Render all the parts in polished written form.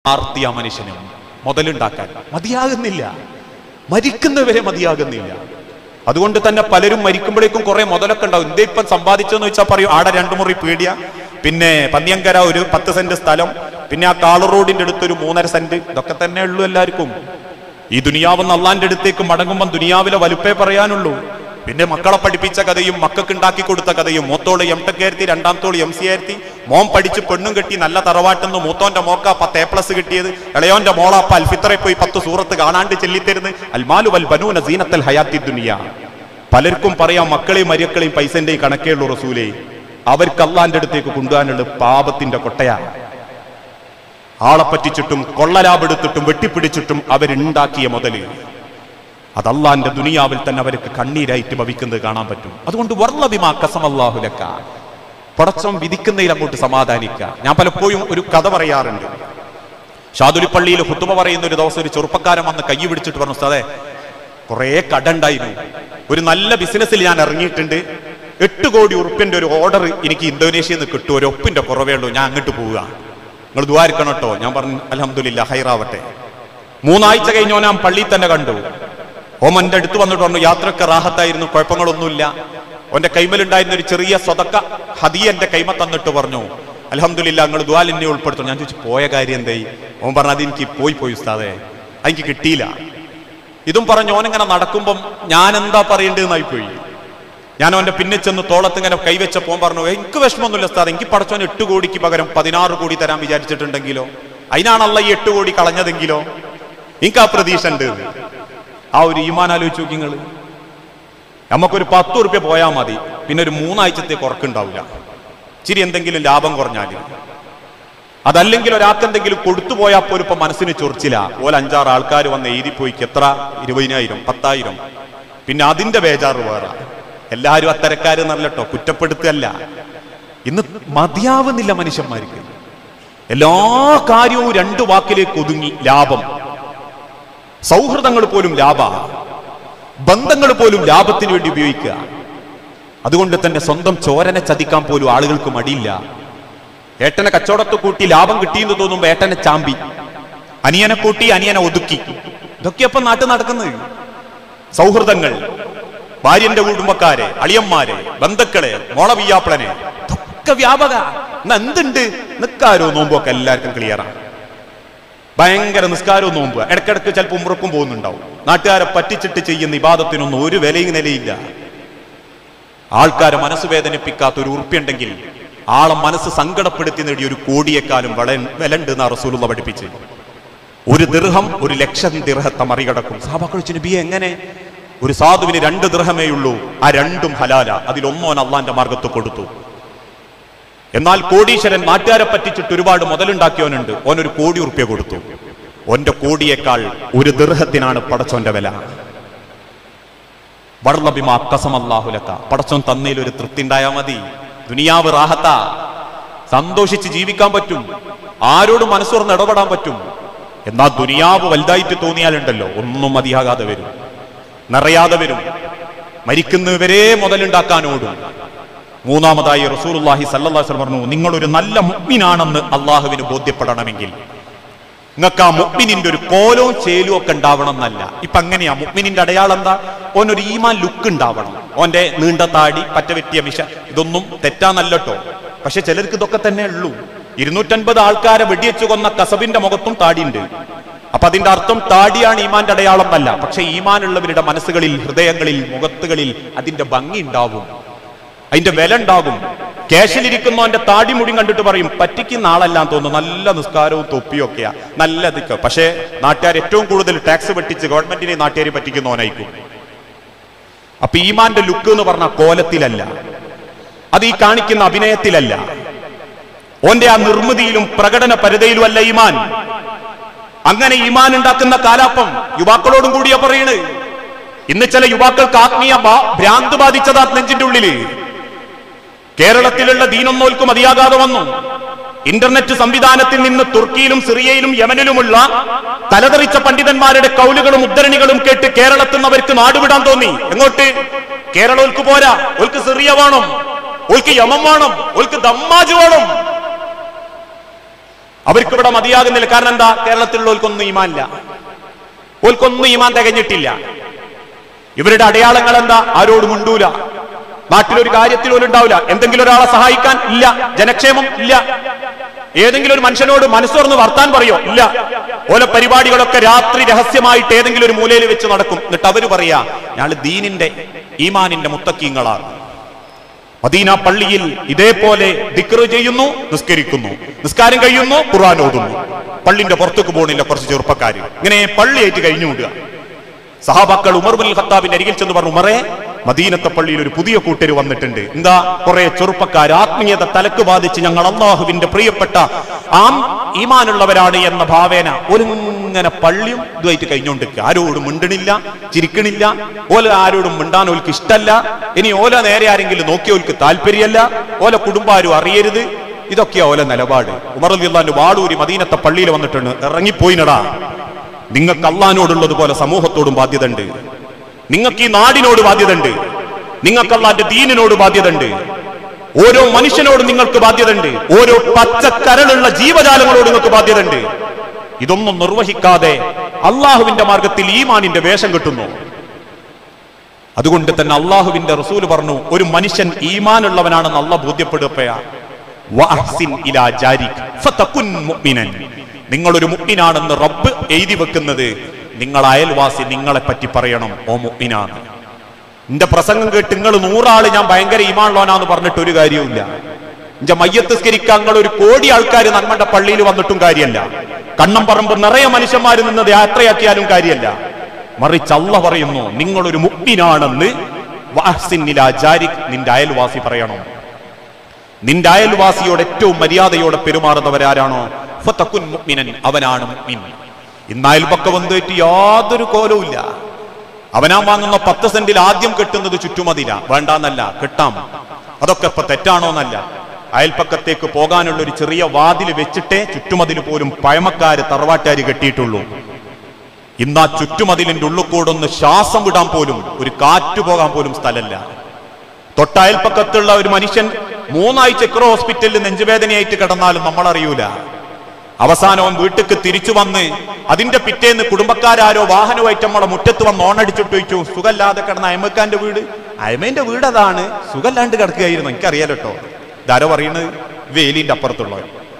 ആർത്തിയ മനുഷ്യനും മുതലുണ്ടാക്കാൻ മതിയാകുന്നില്ല, മരിക്കുന്നവരെ മതിയാകുന്നില്ല. അതുകൊണ്ട് തന്നെ പലരും മരിക്കുമ്പോഴേക്കും കുറെ മുതലൊക്കെ ഉണ്ടാവും. എന്തേ ഇപ്പം സമ്പാദിച്ചെന്ന് വെച്ചാൽ പറയും, ആടെ 2 മുറി പീടിയ, പിന്നെ പന്നിയങ്കര ഒരു 10 സെന്റ് സ്ഥലം, പിന്നെ ആ കാള റോഡിന്റെ അടുത്തൊരു 3.5 സെന്റ്. ഇതൊക്കെ തന്നെ ഉള്ളൂ എല്ലാവർക്കും. ഈ ദുനിയാവെന്ന് അള്ളാന്റെ അടുത്തേക്ക് മടങ്ങുമ്പം ദുനിയാവിലെ വലുപ്പേ പറയാനുള്ളൂ. പിന്നെ മക്കളെ പഠിപ്പിച്ച കഥയും മക്കൾക്ക് ഉണ്ടാക്കി കൊടുത്ത കഥയും, മൂത്തോള് M.Tech രണ്ടാമത്തോള് MC മോൻ പഠിച്ച് പെണ്ണും കെട്ടി നല്ല തറവാട്ടെന്ന് മൂത്തോന്റെ മോക്ക 10A+ കിട്ടിയത്, ഇളയോന്റെ മോളാപ്പ അൽഫിത്തറെ പോയി 10 സൂറത്ത് കാണാണ്ട് ചെല്ലിത്തരുന്ന്. അൽമാലു വൽ ബനൂന സീനത്തൽ ഹയാത്തി ദുനിയ. പലർക്കും പറയാം മക്കളെയും മരിയക്കളെയും പൈസന്റെ കണക്കേ ഉള്ളൂ റസൂലേ. അവർക്ക് അള്ളാന്റെ അടുത്തേക്ക് കൊണ്ടുപോകാനുള്ള പാപത്തിന്റെ കൊട്ടയാണ്. ആളെ പറ്റിച്ചിട്ടും കൊള്ളലാഭെടുത്തിട്ടും വെട്ടിപ്പിടിച്ചിട്ടും അവരുണ്ടാക്കിയ മുതല് അത് അള്ളാന്റെ ദുനിയാവിൽ തന്നെ അവർക്ക് കണ്ണീരായിട്ട് ഭവിക്കുന്നത് കാണാൻ പറ്റും. അതുകൊണ്ട് വർളബിമാ ഖസമല്ലാഹു ലക, പടച്ചോൻ വിധിക്കുന്നതിൽ അങ്ങോട്ട് സമാധാനിക്കുക. ഞാൻ പലപ്പോഴും ഒരു കഥ പറയാറുണ്ട്. ഷാദുലിപ്പള്ളിയിൽ ഖുതുബ പറയുന്ന ഒരു ദിവസം ഒരു ചെറുപ്പക്കാരൻ വന്ന് കൈ പിടിച്ചിട്ട് പറഞ്ഞു, ഉസ്താദേ കുറെ കട ഉണ്ടായിരുന്നു, ഒരു നല്ല ബിസിനസ്സിൽ ഞാൻ ഇറങ്ങിയിട്ടുണ്ട്, 8 കോടി ഉറുപ്പിന്റെ ഒരു ഓർഡർ എനിക്ക് ഇന്തോനേഷ്യയിൽ നിന്ന് കിട്ടും, ഒരു ഒപ്പിന്റെ കുറവേ ഉള്ളൂ, ഞാൻ അങ്ങോട്ട് പോവുക, നിങ്ങൾ ദുആരിക്കണം കേട്ടോ. ഞാൻ പറഞ്ഞു അൽഹംദുലില്ലാ ഹൈറാവട്ടെ. 3 ആഴ്ച കഴിഞ്ഞോ ഞാൻ പള്ളിയിൽ തന്നെ കണ്ടു. ഓൻ എൻ്റെ അടുത്ത് വന്നിട്ട് പറഞ്ഞു, യാത്രക്ക് റാഹത്തായിരുന്നു, കുഴപ്പങ്ങളൊന്നുമില്ല. ഓന്റെ കൈമലുണ്ടായിരുന്ന ഒരു ചെറിയ സ്വതക്ക ഹദിയ എന്റെ കൈമ തന്നിട്ട് പറഞ്ഞു, അൽഹംദുലില്ലാ നിങ്ങൾ ദുആൽ എന്നെ ഉൾപ്പെടുത്തും. ഞാൻ ചോദിച്ചു പോയ കാര്യം എന്തായി? ഓൻ പറഞ്ഞു, അതെനിക്ക് പോയി ഉസ്താദേ, അതെനിക്ക് കിട്ടിയില്ല. ഇതും പറഞ്ഞു ഓനിങ്ങനെ നടക്കുമ്പം ഞാൻ എന്താ പറയേണ്ടതെന്നായി പോയി. ഞാൻ അവന്റെ പിന്നെ ചെന്ന് തോളത്ത് ഇങ്ങനെ കൈവച്ചപ്പോൾ പറഞ്ഞു, എനിക്ക് വിഷമമൊന്നുമില്ല ഉസ്താദ്, എനിക്ക് പടച്ചോൻ 8 കോടിക്ക് പകരം 16 കോടി തരാൻ വിചാരിച്ചിട്ടുണ്ടെങ്കിലോ, അതിനാണല്ല ഈ 8 കോടി കളഞ്ഞതെങ്കിലോ, എനിക്ക് ആ പ്രതീക്ഷ ഉണ്ട്. ആ ഒരു ഈമാൻ ആലോചിച്ച് നോക്കി നിങ്ങൾ. നമുക്കൊരു 10 ഉറുപ്യ പോയാൽ മതി, പിന്നെ ഒരു 3 ആഴ്ചത്തേക്ക് ഉറക്കുണ്ടാവില്ല, ഇച്ചിരി എന്തെങ്കിലും ലാഭം കുറഞ്ഞാൽ. അതല്ലെങ്കിൽ ഒരാൾക്ക് എന്തെങ്കിലും കൊടുത്തു പോയാൽ പോലും ഇപ്പൊ മനസ്സിന് ചൊറിച്ചില്ല. ഓല 5-6 ആൾക്കാർ വന്ന് എഴുതിപ്പോയിക്ക് എത്ര 20,000 10,000, പിന്നെ അതിന്റെ ബേജാറ് വേറെ. എല്ലാവരും അത്തരക്കാര് നല്ലട്ടോ, കുറ്റപ്പെടുത്തല്ല. ഇന്ന് മതിയാവുന്നില്ല മനുഷ്യന്മാർക്ക്. എല്ലാ കാര്യവും 2 വാക്കിലേക്ക് ഒതുങ്ങി. ലാഭം. സൗഹൃദങ്ങൾ പോലും ലാഭ, ബന്ധങ്ങൾ പോലും ലാഭത്തിന് വേണ്ടി ഉപയോഗിക്കുക. അതുകൊണ്ട് തന്നെ സ്വന്തം ചോരനെ ചതിക്കാൻ പോലും ആളുകൾക്ക് മടിയില്ല. ഏട്ടനെ കച്ചവടത്തെ കൂട്ടി ലാഭം കിട്ടിയെന്ന് തോന്നുമ്പോ ഏട്ടനെ ചാമ്പി, അനിയനെ കൂട്ടി അനിയനെ ഒതുക്കി. ഇതൊക്കെയപ്പം നാട്ടിൽ നടക്കുന്നത്. സൗഹൃദങ്ങൾ, ഭാര്യന്റെ കുടുംബക്കാരെ, അളിയന്മാരെ, ബന്ധുക്കളെ, മോളവിയാപ്പിളനെ, ഇതൊക്കെ വ്യാപക. എന്തുണ്ട് നിസ്കാരവും നോമ്പൊക്കെ എല്ലാവർക്കും ക്ലിയറാണ്. ഭയങ്കര നിസ്കാരവും നോമ്പ്, ഇടയ്ക്കിടയ്ക്ക് ചിലപ്പോൾ ഉംറക്കും പോകുന്നുണ്ടാവും. നാട്ടുകാരെ പറ്റിച്ചിട്ട് ചെയ്യുന്ന ഇബാദത്തിനൊന്നും ഒരു വിലയും നിലയില്ല. ആൾക്കാരെ മനസ്സ് വേദനിപ്പിക്കാത്ത ഒരു ഉറുപ്പ്യുണ്ടെങ്കിൽ ആളെ മനസ്സ് സങ്കടപ്പെടുത്തി നേടിയ 1 കോടിയേക്കാളും വിലണ്ട് എന്നാ റസൂലുള്ള പഠിപ്പിച്ച്. 1 ദിർഹം 1,00,000 ദിർഹത്തെ മറികടക്കും. സഹാബാക്കൾ ചോദിച്ചു, നബിയെ എങ്ങനെ? ഒരു സാധുവിന് 2 ദിർഹമേ ഉള്ളൂ, ആ 2ഉം ഹലാല, അതിലൊന്നോൻ അള്ളാന്റെ മാർഗത്ത് കൊടുത്തു. എന്നാൽ കോടീശ്വരൻ നാട്ടുകാരെ പറ്റിച്ചിട്ട് ഒരുപാട് മുതലുണ്ടാക്കിയവനുണ്ട്, ഓൻ 1 കോടി ഉറുപ്യ കൊടുത്തു. ഓന്റെ കോടിയേക്കാൾ 1 ദിർഹത്തിനാണ് പടച്ചോന്റെ വില. വർളബിമാ ഖസമല്ലാഹു ലക, പടച്ചോൻ തന്നതിൽ ഒരു തൃപ്തി ഉണ്ടായാൽ മതി. ദുനിയാവ് റാഹത്ത, സന്തോഷിച്ച് ജീവിക്കാൻ പറ്റും, ആരോടും മനസ്സ് തുറന്ന് ഇടപെടാൻ പറ്റും. എന്നാൽ ദുനിയാവ് വലുതായിട്ട് തോന്നിയാലുണ്ടല്ലോ ഒന്നും മതിയാകാതെ വരും, നിറയാതെ വരും, മരിക്കുന്നവരെ മുതലുണ്ടാക്കാനോടും. 3-മതായി റസൂലുള്ളാഹി സ്വല്ലല്ലാഹു അലൈഹി വസല്ലം പറഞ്ഞു, നിങ്ങളൊരു നല്ല മുഅ്മിനാണെന്ന് അള്ളാഹുവിന് ബോധ്യപ്പെടണമെങ്കിൽ നിങ്ങൾക്ക് ആ മുഅ്മിനിന്റെ ഒരു കോലവും ചേലും ഒക്കെ ഉണ്ടാവണം എന്നല്ല. ഇപ്പൊ അങ്ങനെയാ മുഅ്മിനിന്റെ അടയാളം എന്താ? ഓനൊരു ഈമാൻ ലുക്ക് ഉണ്ടാവണം. ഓന്റെ നീണ്ട താടി, പറ്റവെറ്റിയ മിശ, ഇതൊന്നും തെറ്റാന്നല്ലോ. പക്ഷെ ചിലർക്ക് ഇതൊക്കെ തന്നെ ഉള്ളൂ. 250 ആൾക്കാരെ വെടിവെച്ചു കൊന്ന കസബിന്റെ മുഖത്തും താടിയുണ്ട്. അപ്പൊ അതിന്റെ അർത്ഥം താടിയാണ് ഈമാന്റെ അടയാളം അല്ല. പക്ഷെ ഈമാനുള്ളവരുടെ മനസ്സുകളിൽ, ഹൃദയങ്ങളിൽ, മുഖത്തുകളിൽ അതിന്റെ ഭംഗി ഉണ്ടാവും, അതിന്റെ വില ഉണ്ടാകും. ക്യാഷിലിരിക്കുന്നവന്റെ താടി മുടി കണ്ടിട്ട് പറയും പറ്റിക്കുന്ന ആളെല്ലാം തോന്നുന്നു, നല്ല നിസ്കാരവും തൊപ്പിയും ഒക്കെയാ, നല്ല ഇതൊക്കെ. പക്ഷേ നാട്ടുകാർ ഏറ്റവും കൂടുതൽ ടാക്സ് വെട്ടിച്ച് ഗവൺമെന്റിനെ നാട്ടുകാരെ പറ്റിക്കുന്നവനായിരിക്കും. അപ്പൊ ഈമാന്റെ ലുക്ക് എന്ന് പറഞ്ഞ കോലത്തിലല്ല, അത് ഈ കാണിക്കുന്ന അഭിനയത്തിലല്ല, ഓന്റെ ആ നിർമ്മിതിയിലും പ്രകടന പരതയിലും അല്ല ഈമാൻ. അങ്ങനെ ഈമാൻ ഉണ്ടാക്കുന്ന കാലാപ്പം യുവാക്കളോടും കൂടിയാ പറയണ്. ഇന്ന് ചില യുവാക്കൾക്ക് ആത്മീയ ഭ്രാന്ത് ബാധിച്ചതാ നെഞ്ചിന്റെ ഉള്ളില്. കേരളത്തിലുള്ള ദീനൊന്നോൽക്കും മതിയാകാതെ വന്നു. ഇന്റർനെറ്റ് സംവിധാനത്തിൽ നിന്ന് തുർക്കിയിലും സിറിയയിലും യമനിലുമുള്ള തലതെറിച്ച പണ്ഡിതന്മാരുടെ കൗലുകളും ഉദ്ധരണികളും കേട്ട് കേരളത്തിൽ നിന്ന് അവർക്ക് നാടുവിടാൻ തോന്നി. എങ്ങോട്ട്? കേരളോൽക്ക് പോരാ, ഓൽക്ക് സിറിയ വേണം, ഓൽക്ക് യമൻ വേണം, ഓൽക്ക് ദമ്മാജ് വേണം. അവർക്കിവിടെ മതിയാകുന്നില്ല. കാരണം എന്താ? കേരളത്തിലുള്ളവർക്കൊന്നും ഈമാനില്ല, ഓൽക്കൊന്നും ഈമാൻ തികഞ്ഞിട്ടില്ല. ഇവരുടെ അടയാളങ്ങൾ എന്താ? ആരോടും മുണ്ടൂല, നാട്ടിലൊരു കാര്യത്തിൽ പോലും ഉണ്ടാവില്ല, എന്തെങ്കിലും ഒരാളെ സഹായിക്കാൻ ഇല്ല, ജനക്ഷേമം ഇല്ല, ഏതെങ്കിലും ഒരു മനുഷ്യനോട് മനസ്സുറന്ന് വർത്താൻ പറയോ ഇല്ല. ഓരോ പരിപാടികളൊക്കെ രാത്രി രഹസ്യമായിട്ട് ഏതെങ്കിലും ഒരു മൂലയിൽ വെച്ച് നടക്കും. എന്നിട്ട് അവര് പറയാ ഞങ്ങൾ ദീനിന്റെ ഈമാനിന്റെ മുത്തക്കീങ്ങളാണ്. മദീന പള്ളിയിൽ ഇതേപോലെ ദിക്ർ ചെയ്യുന്നു, നിസ്കരിക്കുന്നു, നിസ്കാരം കഴിയുന്നു, ഖുർആൻ ഓതുന്നു, പള്ളിന്റെ പുറത്തേക്ക് പോകണില്ല കുറച്ച് ചെറുപ്പക്കാർ. ഇങ്ങനെ പള്ളിയായിട്ട് കഴിഞ്ഞു വിടുക. സഹാബാക്കൾ ഉമർ ബിൻ ഖത്താബിന്റെ അരികിൽ ചെന്ന് പറഞ്ഞു, ഉമറേ, മദീനത്തെ പള്ളിയിൽ ഒരു പുതിയ കൂട്ടര് വന്നിട്ടുണ്ട്. എന്താ? കുറെ ചെറുപ്പക്കാർ ആത്മീയത തലക്ക് ബാധിച്ച് ഞങ്ങൾ അള്ളാഹുവിന്റെ പ്രിയപ്പെട്ട ഈമാനുള്ളവരാണ് എന്ന ഭാവേന ഒരിങ്ങനെ പള്ളിയും ഇതുമായിട്ട് കഴിഞ്ഞുകൊണ്ടിരിക്കുക. ആരോടും മിണ്ടണില്ല, ചിരിക്കണില്ല, ഓല ആരോടും മിണ്ടാൻ ഓൽക്ക് ഇഷ്ടല്ല. ഇനി ഓല നേരെ ആരെങ്കിലും നോക്കിയോൽക്ക് താല്പര്യമല്ല, ഓല കുടുംബാരും അറിയരുത്. ഇതൊക്കെയാ ഓല നിലപാട്. ഉമർ റളിയല്ലാഹു വാളൂരി മദീനത്തെ പള്ളിയിൽ വന്നിട്ടുണ്ട്. ഇറങ്ങിപ്പോയിനടാ, നിങ്ങൾക്ക് അള്ളാഹിനോടുള്ളതുപോലെ സമൂഹത്തോടും ബാധ്യത ഉണ്ട്, നിങ്ങൾക്ക് ഈ നാടിനോട് ബാധ്യത ഉണ്ട്, നിങ്ങൾക്ക് അള്ളാന്റെ ദീനിനോട് ബാധ്യത ഉണ്ട്, ഓരോ മനുഷ്യനോടും നിങ്ങൾക്ക് ബാധ്യത ഉണ്ട്, ഓരോ പച്ചക്കരളുള്ള ജീവജാലങ്ങളോട് നിങ്ങൾക്ക് ബാധ്യത ഉണ്ട്. ഇതൊന്നും നിർവഹിക്കാതെ അള്ളാഹുവിന്റെ മാർഗത്തിൽ ഈമാനിന്റെ വേഷം കെട്ടുന്നു. അതുകൊണ്ട് തന്നെ അള്ളാഹുവിന്റെ റസൂൽ പറഞ്ഞു, ഒരു മനുഷ്യൻ ഈമാനുള്ളവനാണെന്ന് അള്ളാഹ് ബോധ്യപ്പെടുകയാ, നിങ്ങളൊരു മുഅ്മിനാണെന്ന് റബ്ബ് എഴുതി വെക്കുന്നത് നിങ്ങൾ അയൽവാസി നിങ്ങളെ പറ്റി പറയണം, ഓ മുഅ്മിനാണ്. എന്റെ പ്രസംഗം കേട്ട് നിങ്ങൾ 100 ആള് ഞാൻ ഭയങ്കര ഈമാനുള്ളവനാന്ന് പറഞ്ഞിട്ട് ഒരു കാര്യവുമില്ല. എന്റെ മയ്യത്ത് സ്കരിക്കാൻ നിങ്ങൾ 1 കോടി ആൾക്കാർ നമ്മുടെ പള്ളിയിൽ വന്നിട്ടും കാര്യമല്ല, കണ്ണം പറമ്പ് നിറയെ മനുഷ്യന്മാർ നിന്നത് യാത്രയാക്കിയാലും കാര്യമല്ല. മറിച്ച് അല്ലാഹ് പറയുന്നു, നിങ്ങളൊരു മുഅ്മിനാണെന്ന് നിന്റെ അയൽവാസി പറയണം. നിന്റെ അയൽവാസിയോട് ഏറ്റവും മര്യാദയോടെ പെരുമാറുന്നവരാരാണോ ഫതകുൻ മുഅ്മിനൻ, അവനാണ് മുഅ്മിൻ. ഇന്ന് അയൽപക്ക വന്നിട്ട് യാതൊരു കോലവുമില്ല. അവനാ വാങ്ങുന്ന 10 സെന്റിൽ ആദ്യം കെട്ടുന്നത് ചുറ്റുമതില, വേണ്ടാന്നല്ല, കെട്ടാം, അതൊക്കെ ഇപ്പൊ തെറ്റാണോന്നല്ല. അയൽപ്പക്കത്തേക്ക് പോകാനുള്ള ഒരു ചെറിയ വാതിൽ വെച്ചിട്ടേ ചുറ്റുമതിൽ പോലും പഴമക്കാര് തറവാട്ടുകാര് കെട്ടിയിട്ടുള്ളൂ. ഇന്ന് ആ ചുറ്റുമതിലിന്റെ ഉള്ളിൽ കൂടൊന്ന് ശ്വാസം വിടാൻ പോലും, ഒരു കാറ്റ് പോകാൻ പോലും സ്ഥലമല്ല. തൊട്ടയൽപ്പക്കത്തുള്ള ഒരു മനുഷ്യൻ 3 ആഴ്ച ചെക്രോ ഹോസ്പിറ്റലിൽ നെഞ്ചുവേദനയായിട്ട് കിടന്നാലും നമ്മളറിയൂല. അവസാനവും വീട്ടിക്ക് തിരിച്ചു വന്ന് അതിന്റെ പിറ്റേന്ന് കുടുംബക്കാരോ വാഹനമായിട്ട് നമ്മളെ മുറ്റത്ത് വന്ന് ഓണടിച്ചിട്ട് ചോദിച്ചു, സുഖല്ലാതെ കിടന്ന അയമക്കാന്റെ വീട്, അയമേന്റെ വീട് അതാണ്, സുഖല്ലാണ്ട് കിടക്കുകയായിരുന്നു. എനിക്കറിയാലോ കേട്ടോ, ധാര പറയുന്നത് വേലിന്റെ അപ്പുറത്തുള്ള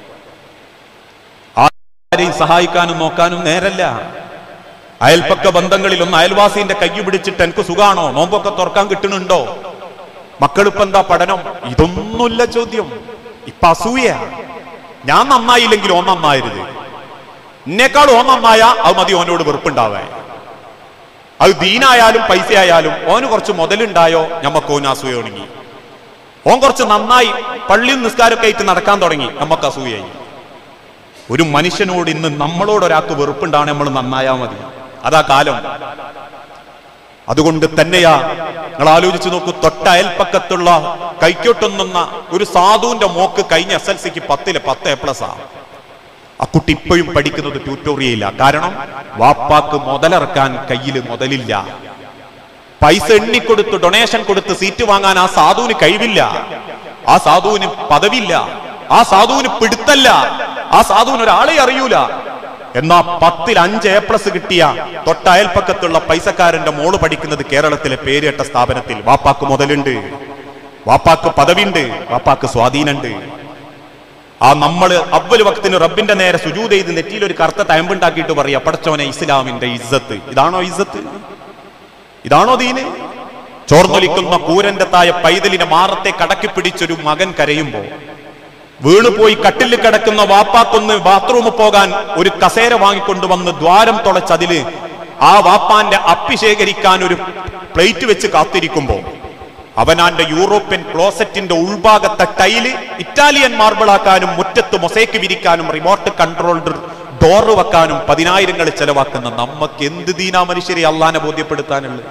ആരെയും സഹായിക്കാനും നോക്കാനും നേരല്ല. അയൽപ്പക്ക ബന്ധങ്ങളിലൊന്ന് അയൽവാസിന്റെ കൈ പിടിച്ചിട്ട് എനിക്ക് സുഖാണോ, നോമ്പൊക്കെ തുറക്കാൻ കിട്ടുന്നുണ്ടോ, മക്കളിപ്പെന്താ പഠനം, ഇതൊന്നുമില്ല ചോദ്യം. ഇപ്പൊ അസൂയ. ഞാൻ നന്നായില്ലെങ്കിൽ ഓൻ നന്നായിരുത്, എന്നെക്കാൾ ഓൻ നന്നായ അത് മതി ഓനോട് വെറുപ്പുണ്ടാവാൻ. അത് ദീനായാലും പൈസ ആയാലും ഓന് കുറച്ച് മുതലുണ്ടായോ നമുക്ക് ഓന് അസൂയ തുടങ്ങി. ഓൻ കുറച്ച് നന്നായി പള്ളിയും നിസ്കാരമൊക്കെ ആയിട്ട് നടക്കാൻ തുടങ്ങി, നമുക്ക് അസൂയായി. ഒരു മനുഷ്യനോട് ഇന്ന് നമ്മളോട് ഒരാൾക്ക് വെറുപ്പുണ്ടാണ്, നമ്മൾ നന്നായാ മതി, അതാ കാലം. അതുകൊണ്ട് തന്നെയാ നിങ്ങൾ ആലോചിച്ച് നോക്കൂ, തൊട്ട അയൽപ്പക്കത്തുള്ള കൈക്കോട്ടുന്ന ഒരു സാധുവിന്റെ മോക്ക് കഴിഞ്ഞ SLCക്ക് 10 A+. ആ കുട്ടി ഇപ്പോഴും പഠിക്കുന്നത് ട്യൂട്ടോറിയലില്ല. കാരണം വാപ്പാക്ക് മുതലിറക്കാൻ കയ്യിൽ മുതലില്ല. പൈസ എണ്ണിക്കൊടുത്ത് ഡൊണേഷൻ കൊടുത്ത് സീറ്റ് വാങ്ങാൻ ആ സാധുവിന് കഴിവില്ല, ആ സാധുവിന് പദവില്ല, ആ സാധുവിന് പിടുത്തല്ല, ആ സാധുവിന് ഒരാളെ അറിയൂല. എന്നാ 10ൽ 5 A+ കിട്ടിയ തൊട്ട അയൽപ്പക്കത്തുള്ള പൈസക്കാരന്റെ മോള് പഠിക്കുന്നത് കേരളത്തിലെ പേരുകേട്ട സ്ഥാപനത്തിൽ. വാപ്പാക്ക് മുതലുണ്ട്, വാപ്പാക്ക് പദവിയുണ്ട്, വാപ്പാക്ക് സ്വാധീനമുണ്ട്. ആ നമ്മള് അവ്വല് വക്തിന് റബ്ബിന്റെ നേരെ സുജൂദ് ചെയ്ത് നെറ്റിയിൽ ഒരു കറുത്ത തയമ്പുണ്ടാക്കിയിട്ട് പറയാ, പടച്ചോനെ ഇസ്ലാമിന്റെ ഇസ്സത്ത്. ഇതാണോ ഇസ്സത്ത്? ഇതാണോ ദീന്? ചോർന്നൊലിക്കുന്ന കൂരന്റെ തായ പൈതലിനെ മാറത്തെ കടക്കി പിടിച്ചൊരു മകൻ കരയുമ്പോ, വീണുപോയി കട്ടിൽ കിടക്കുന്ന വാപ്പാക്കൊന്ന് ബാത്റൂമിൽ പോകാൻ ഒരു കസേര വാങ്ങിക്കൊണ്ടുവന്ന് ദ്വാരം തുളച്ചതില് ആ വാപ്പാന്റെ അപ്പി ശേഖരിക്കാൻ ഒരു പ്ലേറ്റ് വെച്ച് കാത്തിരിക്കുമ്പോ, അവനാന്റെ യൂറോപ്യൻ ക്ലോസറ്റിന്റെ ഉൾഭാഗത്തെ ടൈല് ഇറ്റാലിയൻ മാർബിളാക്കാനും മുറ്റത്ത് മൊസൈക്ക് വിരിക്കാനും റിമോട്ട് കൺട്രോൾഡ് ഡോറ് വെക്കാനും 10,000 ചെലവാക്കുന്ന നമ്മക്ക് എന്ത് ദീനാ മനുഷ്യരെ അള്ളാനെ ബോധ്യപ്പെടുത്താനുള്ളത്?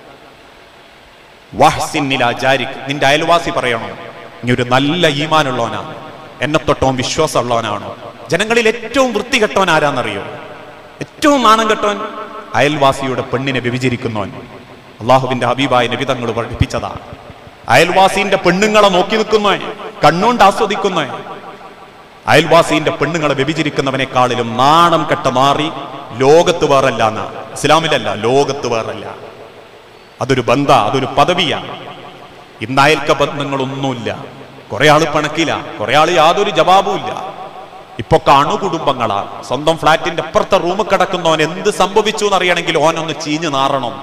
നിന്റെ അയൽവാസി പറയണോ, ഇനി ഒരു നല്ല ഈമാനുള്ളവനാണ്, എന്നെ തൊട്ടോൻ വിശ്വാസമുള്ളവനാണോ? ജനങ്ങളിൽ ഏറ്റവും വൃത്തികെട്ടവൻ ആരാന്നറിയോ? ഏറ്റവും നാണം കെട്ടവൻ അയൽവാസിയുടെ പെണ്ണിനെ വ്യഭിചരിക്കുന്നവൻ. അള്ളാഹുവിന്റെ ഹബീബായ നബി തങ്ങൾ പഠിപ്പിച്ചതാണ്. അയൽവാസിന്റെ പെണ്ണുങ്ങളെ നോക്കി നിൽക്കുന്നവൻ, കണ്ണുകൊണ്ട് ആസ്വദിക്കുന്നവൻ. അയൽവാസിന്റെ പെണ്ണുങ്ങളെ വ്യഭിചരിക്കുന്നവനെക്കാളിലും നാണം കെട്ട മാറി ലോകത്ത് വേറല്ല എന്നാ. ഇസ്ലാമിലല്ല, ലോകത്ത് വേറല്ല. അതൊരു ബന്ധ, അതൊരു പദവിയാണ്. ഇന്ന് അയൽക്ക ബന്ധങ്ങളൊന്നുമില്ല. കുറെ ആള് പണക്കില്ല, കുറെ ആള് യാതൊരു ജവാബും ഇല്ല. ഇപ്പൊ അണുകുടുംബങ്ങളാ. സ്വന്തം ഫ്ലാറ്റിന്റെ അപ്പുറത്തെ റൂമിൽ കിടക്കുന്നവൻ എന്ത് സംഭവിച്ചു എന്നറിയണമെങ്കിൽ ഓനൊന്ന് ചീഞ്ഞു നാറണം.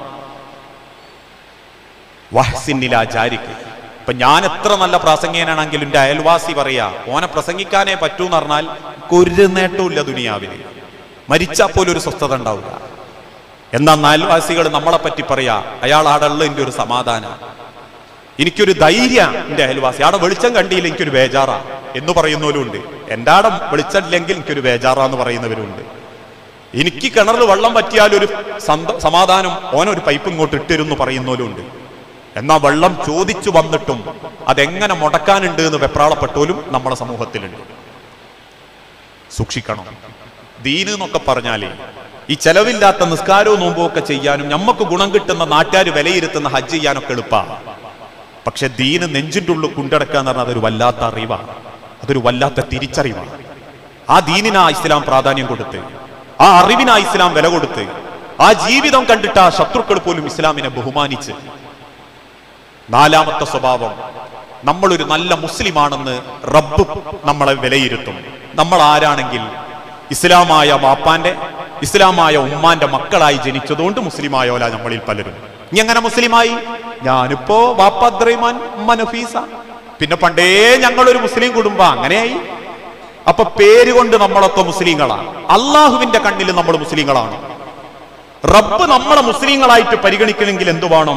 വഹ്സിന്നിലാചാരിക്ക്. ഇപ്പൊ ഞാൻ എത്ര നല്ല പ്രാസംഗികനാണെങ്കിലും എന്റെ അയൽവാസി പറയാ ഓനെ പ്രസംഗിക്കാനേ പറ്റൂന്ന് പറഞ്ഞാൽ ഒരു നേട്ടവും ഇല്ല ദുനിയാവില്. മരിച്ചാൽ പോലും ഒരു സ്വസ്ഥത ഉണ്ടാവില്ല. എന്നാൽ അയൽവാസികൾ നമ്മളെ പറ്റി പറയാ അയാൾ ആടുള്ള എന്റെ ഒരു സമാധാനം, എനിക്കൊരു ധൈര്യം. എന്റെ അയൽവാസി ആടെ വെളിച്ചം കണ്ടില്ല എനിക്കൊരു ബേജാറാ എന്ന് പറയുന്നവരും ഉണ്ട്. എൻ്റെ ആടെ വെളിച്ചമില്ലെങ്കിൽ എനിക്കൊരു ബേജാറാന്ന് പറയുന്നവരുണ്ട്. എനിക്ക് കിണറിൽ വെള്ളം പറ്റിയാലൊരു സമാധാനം, ഓനൊരു പൈപ്പ് ഇങ്ങോട്ട് ഇട്ടിരുന്നു പറയുന്നവരും ഉണ്ട്. എന്നാൽ വെള്ളം ചോദിച്ചു വന്നിട്ടും അതെങ്ങനെ മുടക്കാനുണ്ട് എന്ന് വെപ്രാളപ്പെട്ടോലും നമ്മുടെ സമൂഹത്തിലുണ്ട്. സൂക്ഷിക്കണം. ദീന് എന്നൊക്കെ പറഞ്ഞാലേ ഈ ചെലവില്ലാത്ത നിസ്കാരവും നോമ്പും ഒക്കെ ചെയ്യാനും നമുക്ക് ഗുണം കിട്ടുന്ന നാട്ടുകാർ വിലയിരുത്തുന്ന ഹജ്ജ് ചെയ്യാനൊക്കെ എളുപ്പമാണ്. പക്ഷെ ദീന് നെഞ്ചിൻ്റെ ഉള്ളിൽ കൊണ്ടടക്കുക എന്ന് പറഞ്ഞാൽ അതൊരു വല്ലാത്ത അറിവാണ്, അതൊരു വല്ലാത്ത തിരിച്ചറിവാണ്. ആ ദീനിനാ ഇസ്ലാം പ്രാധാന്യം കൊടുത്ത്, ആ അറിവിനാ ഇസ്ലാം വില കൊടുത്ത്, ആ ജീവിതം കണ്ടിട്ട് ആ ശത്രുക്കൾ പോലും ഇസ്ലാമിനെ ബഹുമാനിച്ച്. നാലാമത്തെ സ്വഭാവം, നമ്മളൊരു നല്ല മുസ്ലിമാണെന്ന് റബ്ബ് നമ്മളെ വിലയിരുത്തും. നമ്മൾ ആരാണെങ്കിൽ ഇസ്ലാമായ വാപ്പാന്റെ ഇസ്ലാമായ ഉമ്മാന്റെ മക്കളായി ജനിച്ചതുകൊണ്ട് മുസ്ലിമായോല നമ്മളിൽ പലരും. ഇനി എങ്ങനെ മുസ്ലിമായി? ഞാനിപ്പോ വാപ്പ അബ്ദുറഹ്മാൻ, ഉമ്മ നഫീസ, പിന്നെ പണ്ടേ ഞങ്ങളൊരു മുസ്ലിം കുടുംബം, അങ്ങനെയായി. അപ്പൊ പേര് കൊണ്ട് നമ്മളൊക്കെ മുസ്ലിങ്ങളാണ്. അള്ളാഹുവിന്റെ കണ്ണിൽ നമ്മൾ മുസ്ലിങ്ങളാണ്. റബ്ബ് നമ്മളെ മുസ്ലിങ്ങളായിട്ട് പരിഗണിക്കണമെങ്കിൽ എന്തു വേണം?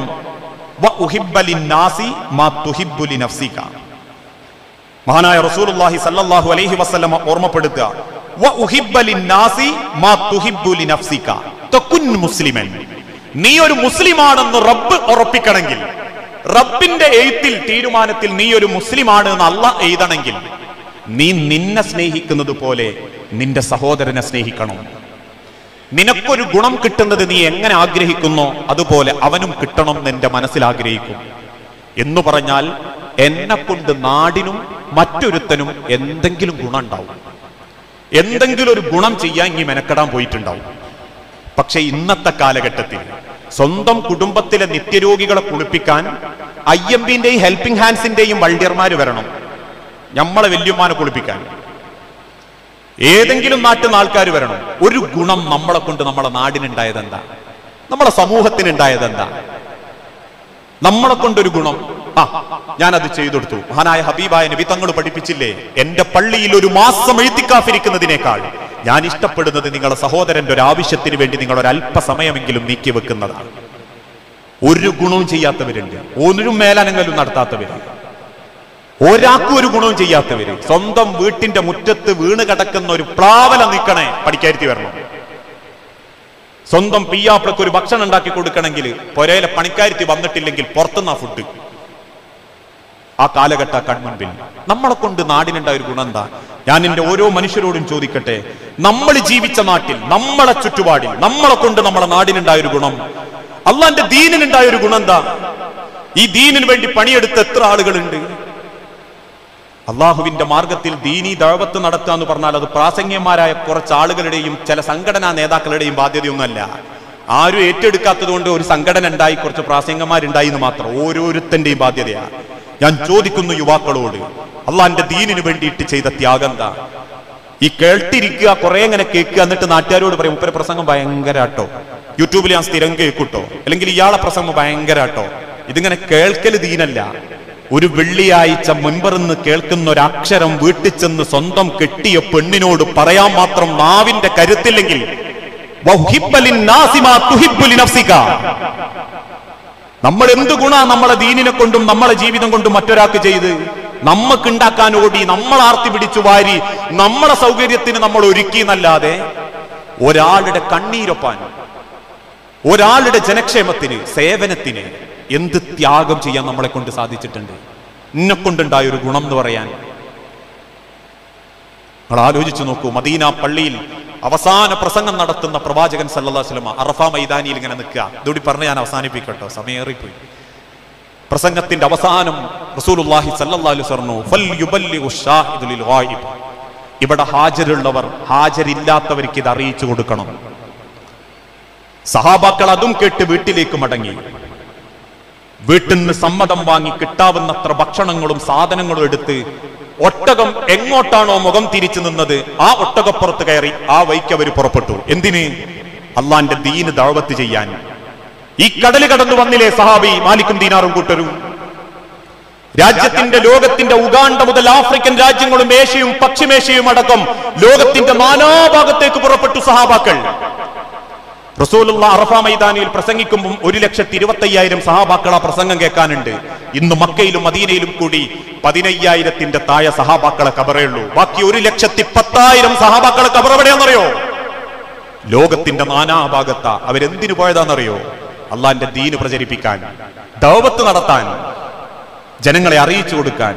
മഹാനായ റസൂലുള്ളാഹി സ്വല്ലല്ലാഹു അലൈഹി വസല്ലമ ഓർമ്മപ്പെടുത്തുക, നീ ഒരു മുസ്ലിമാണെന്ന് റബ്ബ് ഉറപ്പിക്കണമെങ്കിൽ, റബ്ബിന്റെ എഴുത്തിൽ തീരുമാനത്തിൽ നീ ഒരു മുസ്ലിമാണ് എന്ന് അല്ലാഹ് എഴുതണമെങ്കിൽ, നീ നിന്നെ സ്നേഹിക്കുന്നത് പോലെ നിന്റെ സഹോദരനെ സ്നേഹിക്കണം. നിനക്കൊരു ഗുണം കിട്ടുന്നത് നീ എങ്ങനെ ആഗ്രഹിക്കുന്നോ അതുപോലെ അവനും കിട്ടണം എന്ന് എന്റെ മനസ്സിൽ ആഗ്രഹിക്കും. എന്ന് പറഞ്ഞാൽ എന്നെ കൊണ്ട് നാടിനും മറ്റൊരുത്തനും എന്തെങ്കിലും ഗുണം ഉണ്ടാവും, എന്തെങ്കിലും ഒരു ഗുണം ചെയ്യാൻ ഇനി മെനക്കെടാൻ പോയിട്ടുണ്ടാവും. പക്ഷെ ഇന്നത്തെ കാലഘട്ടത്തിൽ സ്വന്തം കുടുംബത്തിലെ നിത്യരോഗികളെ കുളിപ്പിക്കാൻ IMBന്റെയും ഹെൽപ്പിംഗ് ഹാൻഡ്സിന്റെയും വൾഡിയർമാര് വരണം നമ്മളെ വല്യമ്മാനെ കുളിപ്പിക്കാൻ. ഏതെങ്കിലും നാട്ടിൽ നിന്ന് ആൾക്കാർ വരണം. ഒരു ഗുണം നമ്മളെ കൊണ്ട് നമ്മളെ നാടിനുണ്ടായതെന്താ? നമ്മളെ സമൂഹത്തിനുണ്ടായതെന്താ? നമ്മളെ കൊണ്ടൊരു ഗുണം, ഞാനത് ചെയ്തെടുത്തു. മഹാനായ ഹബീബായ നബി തങ്ങൾ പഠിപ്പിച്ചില്ലേ, എന്റെ പള്ളിയിൽ ഒരു മാസം എഴുത്തിക്കാഫിരിക്കുന്നതിനേക്കാൾ ഞാൻ ഇഷ്ടപ്പെടുന്നത് നിങ്ങളുടെ സഹോദരന്റെ ഒരു ആവശ്യത്തിന് വേണ്ടി നിങ്ങൾ ഒരു അല്പസമയമെങ്കിലും നീക്കി വെക്കുന്നതാണ്. ഒരു ഗുണവും ചെയ്യാത്തവരുണ്ട്, ഒരു മേലനങ്ങലും നടത്താത്തവര്, ഒരാൾക്കും ഒരു ഗുണവും ചെയ്യാത്തവര്. സ്വന്തം വീട്ടിന്റെ മുറ്റത്ത് വീണ് കിടക്കുന്ന ഒരു പ്ലാവല നീക്കണേ പണിക്കാരുത്തി വരണം. സ്വന്തം പിയ്യാപ്പിളക്ക് ഒരു ഭക്ഷണം ഉണ്ടാക്കി കൊടുക്കണമെങ്കിൽ പൊരയിലെ പണിക്കാരുത്തി വന്നിട്ടില്ലെങ്കിൽ പുറത്തുനിന്നാ ഫുഡ്. ആ കാലഘട്ട കൺമുൻപിൽ നമ്മളെ കൊണ്ട് നാടിനുണ്ടായ ഒരു ഗുണം എന്താ? ഞാൻ എന്റെ ഓരോ മനുഷ്യരോടും ചോദിക്കട്ടെ, നമ്മൾ ജീവിച്ച നാട്ടിൽ, നമ്മളെ ചുറ്റുപാടിൽ നമ്മളെ കൊണ്ട് നമ്മളെ നാടിനുണ്ടായ ഒരു ഗുണം, അള്ളാന്റെ ദീനിനുണ്ടായ ഒരു ഗുണം എന്താ? ഈ ദീനിന് വേണ്ടി പണിയെടുത്ത എത്ര ആളുകളുണ്ട്? അള്ളാഹുവിന്റെ മാർഗത്തിൽ ദീനി ദഅവത്ത് നടത്തുക എന്ന് പറഞ്ഞാൽ അത് പ്രാസംഗികന്മാരായ കുറച്ച് ആളുകളുടെയും ചില സംഘടനാ നേതാക്കളുടെയും ബാധ്യതയൊന്നുമല്ല. ആരും ഏറ്റെടുക്കാത്തത് കൊണ്ട് ഒരു സംഘടന ഉണ്ടായി, കുറച്ച് പ്രാസംഗികന്മാരുണ്ടായി എന്ന് മാത്രം. ഓരോരുത്തന്റെയും ബാധ്യതയാണ്. ഞാൻ ചോദിക്കുന്നു യുവാക്കളോട്, അള്ളാന്റെ ദീനിന് വേണ്ടിയിട്ട് ചെയ്ത ത്യാഗം എന്താ? ഈ കേട്ടിരിക്കുക, കുറെ ഇങ്ങനെ കേൾക്കുക, എന്നിട്ട് നാട്ടുകാരോട് പറയും മുപ്പര പ്രസംഗം ഭയങ്കരാട്ടോ, യൂട്യൂബിൽ ഞാൻ സ്ഥിരം കേൾക്കൂട്ടോ, അല്ലെങ്കിൽ ഇയാളെ പ്രസംഗം ഭയങ്കരാട്ടോ. ഇതിങ്ങനെ കേൾക്കൽ ദീനല്ല. ഒരു വെള്ളിയാഴ്ച മുൻപറിന്ന് കേൾക്കുന്ന ഒരു അക്ഷരം വീട്ടിൽ ചെന്ന് സ്വന്തം കെട്ടിയ പെണ്ണിനോട് പറയാൻ മാത്രം നാവിന്റെ കരുത്തില്ലെങ്കിൽ നമ്മൾ എന്ത് ഗുണ നമ്മളെ ദീനിനെ കൊണ്ടും നമ്മളെ ജീവിതം കൊണ്ടും മറ്റൊരാൾക്ക് ചെയ്ത്? നമ്മക്കുണ്ടാക്കാൻ ഓടി, നമ്മൾ ആർത്തി പിടിച്ചു വാരി, നമ്മളെ സൗകര്യത്തിന് നമ്മൾ ഒരുക്കി എന്നല്ലാതെ ഒരാളുടെ കണ്ണീരൊപ്പാൻ, ഒരാളുടെ ജനക്ഷേമത്തിന്, സേവനത്തിന് എന്ത് ത്യാഗം ചെയ്യാൻ നമ്മളെ കൊണ്ട് സാധിച്ചിട്ടുണ്ട്? എന്നെ കൊണ്ടുണ്ടായ ഒരു ഗുണം എന്ന് പറയാൻ നിങ്ങൾ ആലോചിച്ചു നോക്കൂ. മദീന പള്ളിയിൽ അവസാന പ്രസംഗം നടത്തുന്ന പ്രവാചകൻ സല്ലല്ലാഹു അലൈഹി വസല്ലം അറഫ മൈതാനിയിൽ ഇങ്ങനെ നിൽക്കുക. ഇതോടി പറഞ്ഞ് ഞാൻ അവസാനിപ്പിക്കട്ടോ, സമയേറിപ്പോയി. പ്രസംഗത്തിന്റെ അവസാനം റസൂലുള്ളാഹി സല്ലല്ലാഹു അലൈഹി വസല്ലം ഫൽയുബല്ലിഗു ഷാഹിദു ലിൽ ഗായിബ്, ഇവിടെ ഹാജരുള്ളവർ ഹാജരില്ലാത്തവർക്ക് ഇത് അറിയിച്ചു കൊടുക്കണം. സഹാബാക്കൾ അതും കേട്ട് വീട്ടിലേക്ക് മടങ്ങി. വീട്ടിൽ നിന്ന് സമ്മതം വാങ്ങി കിട്ടാവുന്നത്ര ഭക്ഷണങ്ങളും സാധനങ്ങളും എടുത്ത് ഒട്ടകം എങ്ങോട്ടാണോ മുഖം തിരിച്ചു നിന്നത് ആ ഒട്ടകപ്പുറത്ത് കയറി ആ വഴിക്ക് അവർ പുറപ്പെട്ടു. എന്തിന്? അള്ളാന്റെ ദീന് ദഅവത്ത് ചെയ്യാൻ. ഈ കടല് കടന്നു വന്നില്ലേ സഹാബി മാലിക്കും ദീനാറും കൂട്ടരും? രാജ്യത്തിന്റെ ലോകത്തിന്റെ ഉഗാണ്ട മുതൽ ആഫ്രിക്കൻ രാജ്യങ്ങളും ഏഷ്യയും പശ്ചിമേഷ്യയും അടക്കം ലോകത്തിന്റെ നാനാഭാഗത്തേക്ക് പുറപ്പെട്ടു സഹാബാക്കൾ. റസൂലുള്ള അറഫ മൈതാനിയിൽ പ്രസംഗിക്കുമ്പോൾ 1,25,000 സഹാബാക്കൾ ആ പ്രസംഗം കേൾക്കാനുണ്ട്. ഇന്ന് മക്കയിലും മദീനയിലും കൂടി 15,000 താഴെ സഹാബാക്കളെ കബറേ ഉള്ളൂ. ബാക്കി 1,10,000 സഹാബാക്കളെ കബർ എവിടെയാണെന്നറിയോ? ലോകത്തിന്റെ നാനാഭാഗത്ത. അവരെന്തിനു പോയതാണെന്നറിയോ? അള്ളാന്റെ ദീന് പ്രചരിപ്പിക്കാൻ, ദഅവത്ത് നടത്താൻ, ജനങ്ങളെ അറിയിച്ചു കൊടുക്കാൻ.